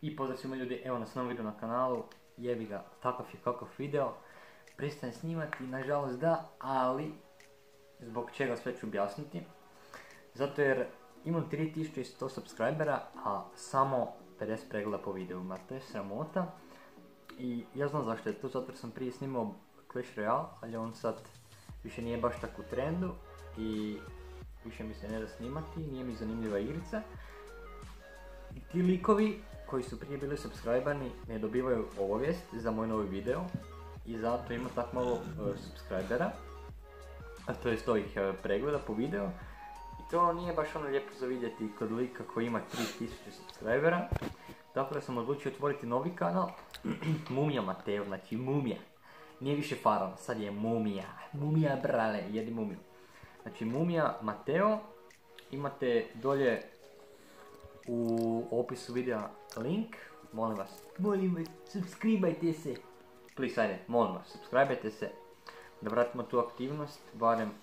I pozdrav svima ljudi, evo nas novom videu na kanalu, jebi ga, takav je kakav video. Prestajem snimati, nažalost da, ali zbog čega sve ću objasniti. Zato jer imam 3100 subscribera, a samo 50 pregleda po videima, to je sramota. I ja znam zašto je to, zato jer sam prije snimao Clash Royale, ali on sad više nije baš tako u trendu i više mi se ne da snimati, nije mi zanimljiva igrica. I ti likovi koji su prije bili subscriberni ne dobivaju obavijest za moj novi video i zato ima tako malo subscribera, a to jest ovih pregleda po video. I to nije baš ono lijepo za vidjeti kod lika koji ima 3000 subscribera. Tako da sam odlučio otvoriti novi kanal, Mumija Mateo, znači Mumija. Nije više Faraon, sad je Mumija. Mumija brale, jedi Mumiju. Znači Mumija Mateo, imate dolje u opisu videa link, molim vas, subscribajte se. Please, ajde, molim vas, subscribajte se. Da vratimo tu aktivnost, barem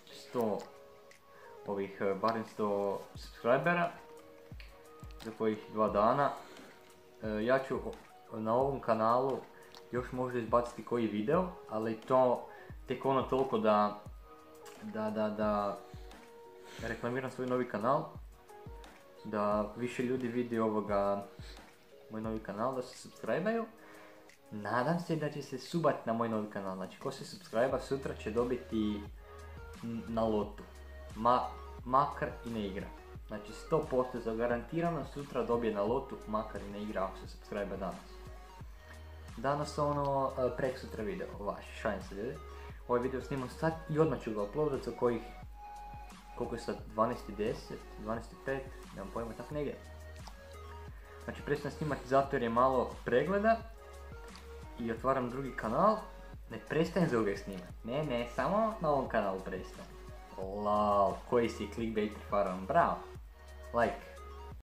100 subscribera za kojih 2 dana. Ja ću na ovom kanalu još možda izbaciti koji video, ali to tek ono toliko da reklamiram svoj novi kanal, da više ljudi vidi moj novi kanal, da se subscribe-aju. Nadam se da će se subati na moj novi kanal, znači ko se subscribe-a sutra će dobiti na lotu, makar i ne igra. Znači 100% zagarantirano sutra dobije na lotu, makar i ne igra ako se subscribe-a danas. Danas prek sutra video, šalim se ljudi. Ovaj video snimam sad i odmah ću ga uploadat za kojih, koliko je sad, 12:10, 12:05, nemam pojma, tako negdje. Znači prestajem snimati zato jer je malo pregleda i otvaram drugi kanal. Ne prestajem za uvijek snimati, ne, samo na ovom kanalu prestajem. Lol, koji si clickbait Faraon, bravo, like.